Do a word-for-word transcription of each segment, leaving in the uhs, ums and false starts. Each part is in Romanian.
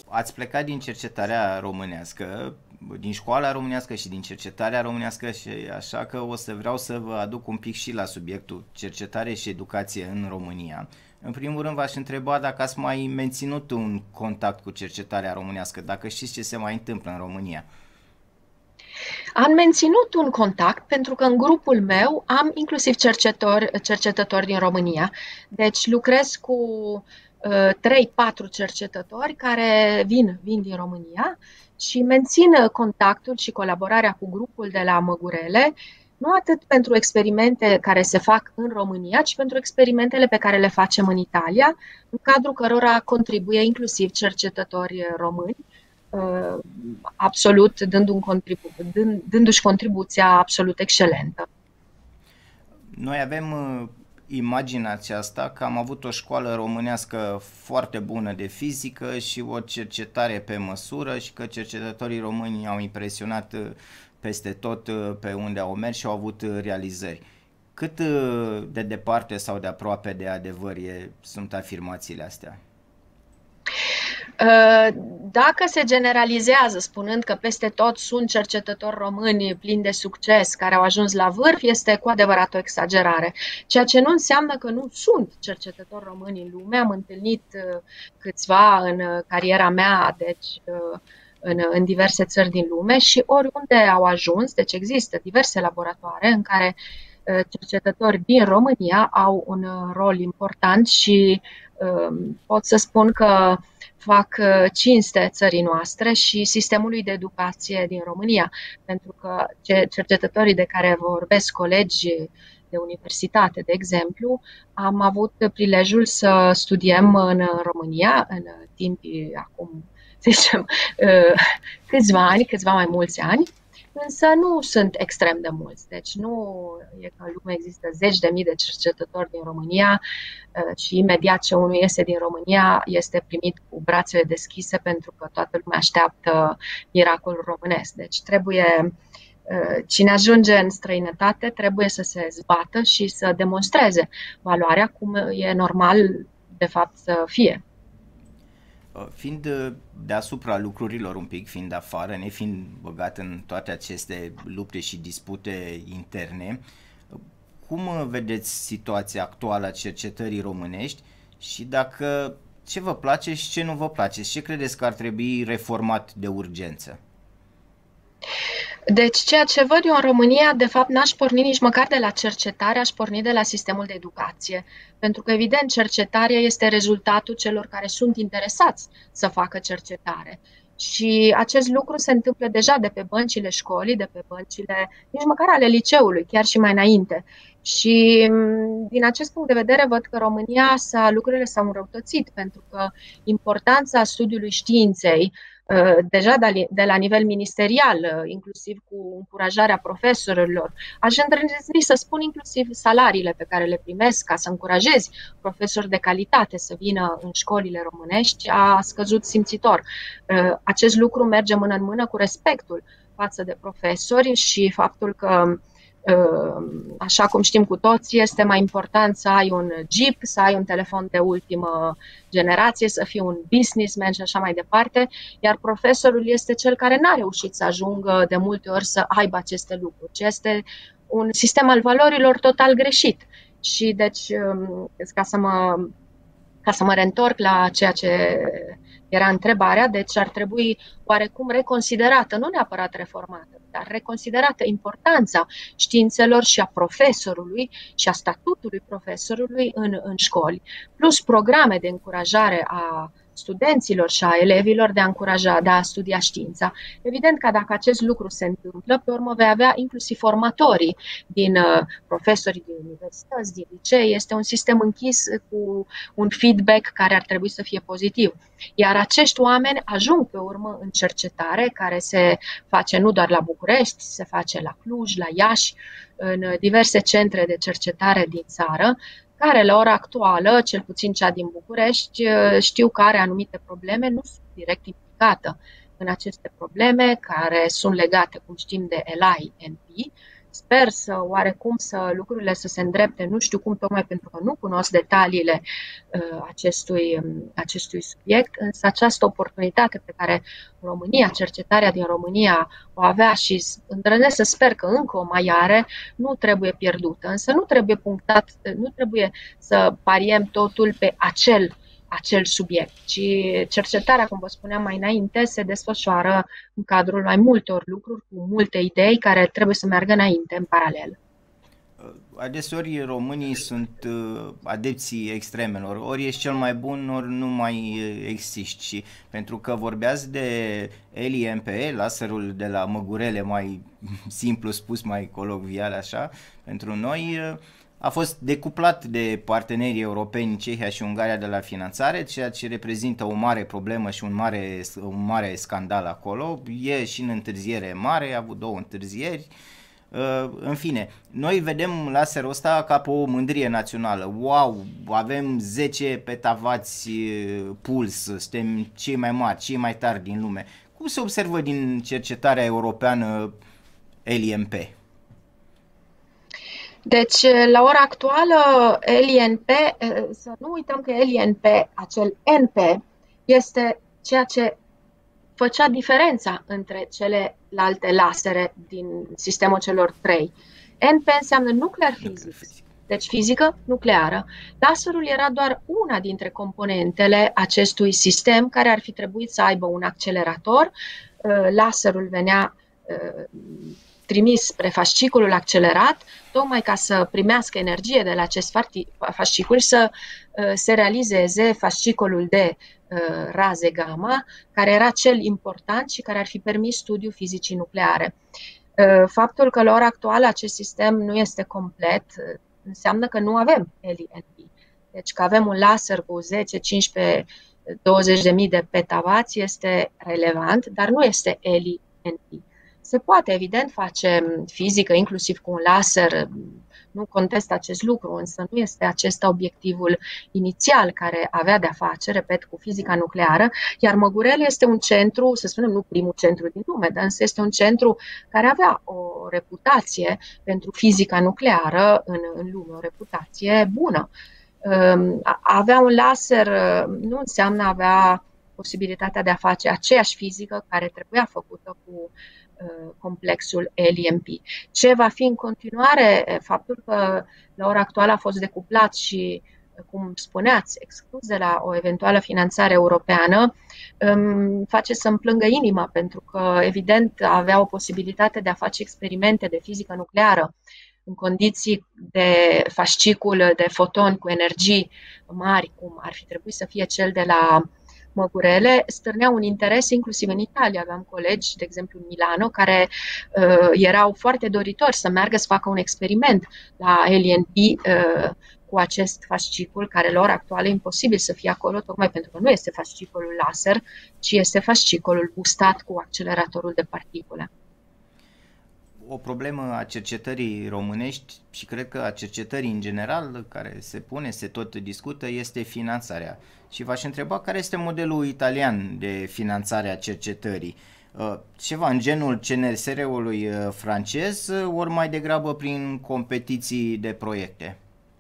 ați plecat din cercetarea românească, din școala românească și din cercetarea românească și așa că o să vreau să vă aduc un pic și la subiectul cercetare și educație în România. În primul rând v-aș întreba dacă ați mai menținut un contact cu cercetarea românească, dacă știți ce se mai întâmplă în România. Am menținut un contact pentru că în grupul meu am inclusiv cercetători, cercetători din România. Deci lucrez cu uh, trei patru cercetători care vin, vin din România și mențin contactul și colaborarea cu grupul de la Măgurele, nu atât pentru experimente care se fac în România, ci pentru experimentele pe care le facem în Italia, în cadrul cărora contribuie inclusiv cercetători români, absolut dând un contribu- dând, dându-și contribuția absolut excelentă. Noi avem uh, imaginea aceasta că am avut o școală românească foarte bună de fizică și o cercetare pe măsură și că cercetătorii români au impresionat uh, peste tot uh, pe unde au mers și au avut uh, realizări. Cât uh, de departe sau de aproape de adevăr e, sunt afirmațiile astea? Dacă se generalizează spunând că peste tot sunt cercetători români plini de succes care au ajuns la vârf, este cu adevărat o exagerare. Ceea ce nu înseamnă că nu sunt cercetători români în lume. Am întâlnit câțiva în cariera mea, deci în, în diverse țări din lume și oriunde au ajuns, deci există diverse laboratoare în care cercetători din România au un rol important și pot să spun că fac cinste țării noastre și sistemului de educație din România, pentru că cercetătorii de care vorbesc, colegi de universitate, de exemplu, am avut prilejul să studiem în România în timpii acum, să zicem, câțiva ani, câțiva mai mulți ani, însă nu sunt extrem de mulți. Deci nu e că în lume există zeci de mii de cercetători din România și imediat ce unul iese din România este primit cu brațele deschise pentru că toată lumea așteaptă miracolul românesc. Deci trebuie, cine ajunge în străinătate trebuie să se zbată și să demonstreze valoarea cum e normal de fapt să fie. Fiind deasupra lucrurilor un pic, fiind afară, nefiind băgat în toate aceste lupte și dispute interne, cum vedeți situația actuală a cercetării românești și dacă ce vă place și ce nu vă place? Ce credeți că ar trebui reformat de urgență? Deci ceea ce văd eu în România, de fapt, n-aș porni nici măcar de la cercetare, aș porni de la sistemul de educație. Pentru că, evident, cercetarea este rezultatul celor care sunt interesați să facă cercetare. Și acest lucru se întâmplă deja de pe băncile școlii, de pe băncile, nici măcar ale liceului, chiar și mai înainte. Și din acest punct de vedere văd că România s-a, lucrurile s-au înrăutățit, pentru că importanța studiului științei, deja de la nivel ministerial, inclusiv cu încurajarea profesorilor. Aș îndrăzni să spun inclusiv salariile pe care le primesc ca să încurajezi profesori de calitate să vină în școlile românești a scăzut simțitor. Acest lucru merge mână în mână cu respectul față de profesori și faptul că, așa cum știm cu toții, este mai important să ai un Jeep, să ai un telefon de ultimă generație, să fii un businessman și așa mai departe, iar profesorul este cel care n-a reușit să ajungă de multe ori să aibă aceste lucruri, ci este un sistem al valorilor total greșit. Și deci, ca să mă, ca să mă reîntorc la ceea ce era întrebarea, deci ar trebui oarecum reconsiderată, nu neapărat reformată, dar reconsiderată importanța științelor și a profesorului și a statutului profesorului în, în școli, plus programe de încurajare a studenților și a elevilor de a încuraja, de a studia știința. Evident că dacă acest lucru se întâmplă, pe urmă vei avea inclusiv formatorii din uh, profesorii din universități, din licee. Este un sistem închis cu un feedback care ar trebui să fie pozitiv. Iar acești oameni ajung pe urmă în cercetare, care se face nu doar la București, se face la Cluj, la Iași, în diverse centre de cercetare din țară, care la ora actuală, cel puțin cea din București, știu că are anumite probleme, nu sunt direct implicată în aceste probleme, care sunt legate, cum știm, de L I N P Sper să oarecum să lucrurile să se îndrepte, nu știu cum, tocmai pentru că nu cunosc detaliile uh, acestui, um, acestui subiect, însă această oportunitate pe care România, cercetarea din România o avea și îndrăznesc să sper că încă o mai are, nu trebuie pierdută, însă nu trebuie punctat, nu trebuie să pariem totul pe acel acel subiect, ci cercetarea, cum vă spuneam mai înainte, se desfășoară în cadrul mai multor lucruri, cu multe idei care trebuie să meargă înainte în paralel. Adeseori românii sunt adepții extremelor, ori ești cel mai bun, ori nu mai existi. Și pentru că vorbeați de Eli M P E, laserul de la Măgurele, mai simplu spus, mai colocvial așa, pentru noi a fost decuplat de partenerii europeni, Cehia și Ungaria, de la finanțare, ceea ce reprezintă o mare problemă și un mare, un mare scandal acolo. E și în întârziere mare, a avut două întârzieri. În fine, noi vedem laserul ăsta ca pe o mândrie națională. Wow, avem zece petavați puls, suntem cei mai mari, cei mai tari din lume. Cum se observă din cercetarea europeană Eli M P? Deci, la ora actuală, Eli N P, să nu uităm că Eli N P, acel N P, este ceea ce făcea diferența între celelalte lasere din sistemul celor trei. N P înseamnă nuclear physics, deci fizică nucleară. Laserul era doar una dintre componentele acestui sistem care ar fi trebuit să aibă un accelerator. Laserul venea trimis spre fasciculul accelerat, tocmai ca să primească energie de la acest fascicul și să se realizeze fascicolul de raze gamma, care era cel important și care ar fi permis studiul fizicii nucleare. Faptul că la ora actuală acest sistem nu este complet înseamnă că nu avem Eli N P. Deci că avem un laser cu zece, cincisprezece, douăzeci de mii de petavați este relevant, dar nu este Eli N P. Se poate, evident, face fizică, inclusiv cu un laser, nu contest acest lucru, însă nu este acesta obiectivul inițial care avea de-a face, repet, cu fizica nucleară, iar Măgurele este un centru, să spunem, nu primul centru din lume, dar însă este un centru care avea o reputație pentru fizica nucleară în, în lume, o reputație bună. Avea un laser nu înseamnă avea posibilitatea de a face aceeași fizică care trebuia făcută cu complexul Eli M P. Ce va fi în continuare, faptul că la ora actuală a fost decuplat și, cum spuneați, exclus de la o eventuală finanțare europeană, îmi face să-mi plângă inima, pentru că, evident, avea o posibilitate de a face experimente de fizică nucleară în condiții de fascicul de fotoni cu energii mari, cum ar fi trebuit să fie cel de la Măgurele, stârneau un interes inclusiv în Italia. Aveam colegi, de exemplu în Milano, care uh, erau foarte doritori să meargă să facă un experiment la Eli N P uh, cu acest fascicul, care la ora actuală e imposibil să fie acolo, tocmai pentru că nu este fascicolul laser, ci este fascicolul boostat cu acceleratorul de particule. O problemă a cercetării românești și cred că a cercetării în general, care se pune, se tot discută, este finanțarea. Și v-aș întreba care este modelul italian de finanțare a cercetării. Ceva în genul C N S R-ului francez, ori mai degrabă prin competiții de proiecte?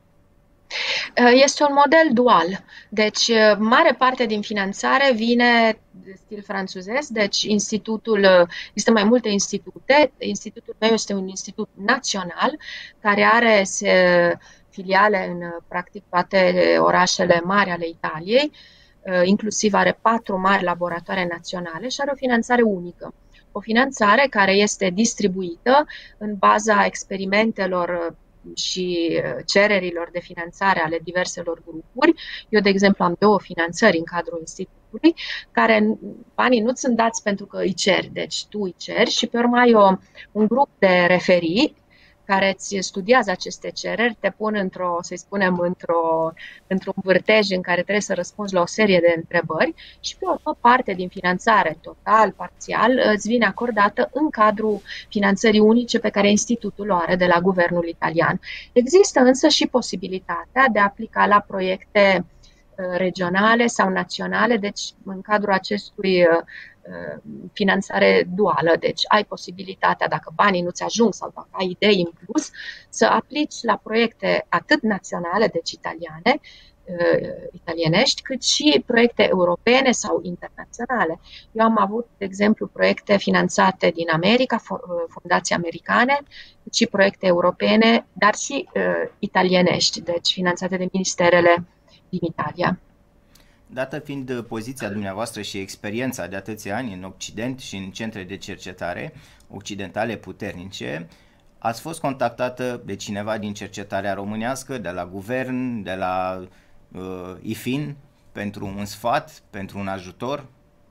Este un model dual, deci mare parte din finanțare vine de stil franțuzesc, deci institutul, există mai multe institute, institutul meu este un institut național care are filiale în practic toate orașele mari ale Italiei, inclusiv are patru mari laboratoare naționale și are o finanțare unică. O finanțare care este distribuită în baza experimentelor și cererilor de finanțare ale diverselor grupuri. Eu, de exemplu, am două finanțări în cadrul institutului, care banii nu sunt dați pentru că îi ceri, deci tu îi ceri și pe urmă ai o, un grup de referii care îți studiază aceste cereri, te pun într-o, să-i spunem, într-o, într-un vârtej în care trebuie să răspunzi la o serie de întrebări și pe urmă parte din finanțare, total, parțial, îți vine acordată în cadrul finanțării unice pe care institutul o are de la guvernul italian. Există însă și posibilitatea de a aplica la proiecte regionale sau naționale, deci în cadrul acestui finanțare duală, deci ai posibilitatea, dacă banii nu-ți ajung sau dacă ai idei în plus, să aplici la proiecte atât naționale, deci italiane, italienești, cât și proiecte europene sau internaționale. Eu am avut, de exemplu, proiecte finanțate din America, fundații americane, cât și proiecte europene, dar și uh, italienești, deci finanțate de ministerele din Italia. Dată fiind poziția dumneavoastră și experiența de atâția ani în Occident și în centre de cercetare occidentale puternice, ați fost contactată de cineva din cercetarea românească, de la guvern, de la uh, I F I N, pentru un sfat, pentru un ajutor?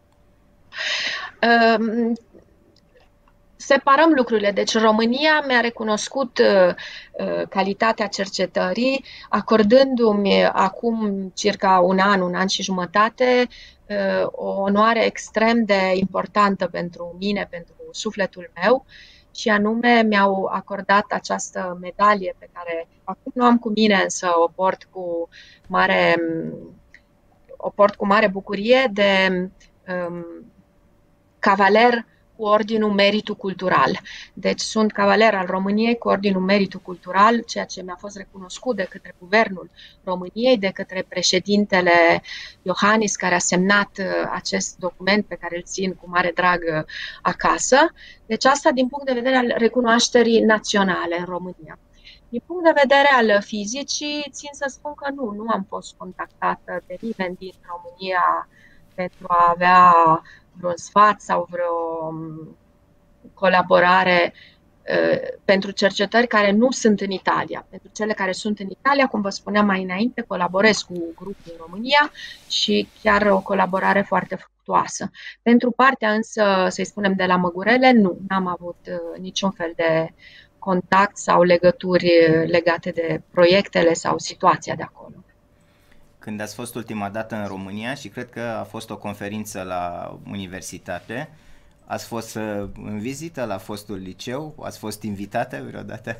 Um... Separăm lucrurile. Deci România mi-a recunoscut uh, calitatea cercetării, acordându-mi acum circa un an, un an și jumătate, uh, o onoare extrem de importantă pentru mine, pentru sufletul meu, și anume mi-au acordat această medalie pe care acum nu am cu mine, însă o port cu mare, o port cu mare bucurie, de um, cavaler cu Ordinul Meritu Cultural. Deci sunt cavaler al României cu Ordinul Meritu Cultural, ceea ce mi-a fost recunoscut de către Guvernul României, de către președintele Iohannis, care a semnat acest document pe care îl țin cu mare drag acasă. Deci asta din punct de vedere al recunoașterii naționale în România. Din punct de vedere al fizicii, țin să spun că nu, nu am fost contactată de nimeni din România pentru a avea vreun sfat sau vreo colaborare uh, pentru cercetări care nu sunt în Italia. Pentru cele care sunt în Italia, cum vă spuneam mai înainte, colaborez cu grupul în România și chiar o colaborare foarte fructuoasă. Pentru partea însă, să-i spunem, de la Măgurele, nu, n-am avut uh, niciun fel de contact sau legături legate de proiectele sau situația de acolo. Când ați fost ultima dată în România, și cred că a fost o conferință la universitate, ați fost în vizită la fostul liceu? Ați fost invitată vreodată?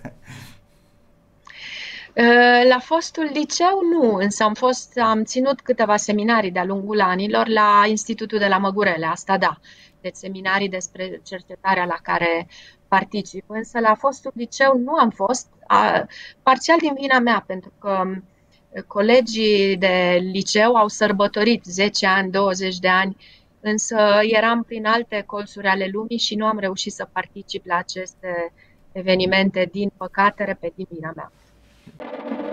La fostul liceu nu, însă am, fost, am ținut câteva seminarii de-a lungul anilor la Institutul de la Măgurele, asta da, deci seminarii despre cercetarea la care particip, însă la fostul liceu nu am fost, parțial din vina mea, pentru că colegii de liceu au sărbătorit zece ani, douăzeci de ani, însă eram prin alte colțuri ale lumii și nu am reușit să particip la aceste evenimente, din păcate, repet, din vina mea.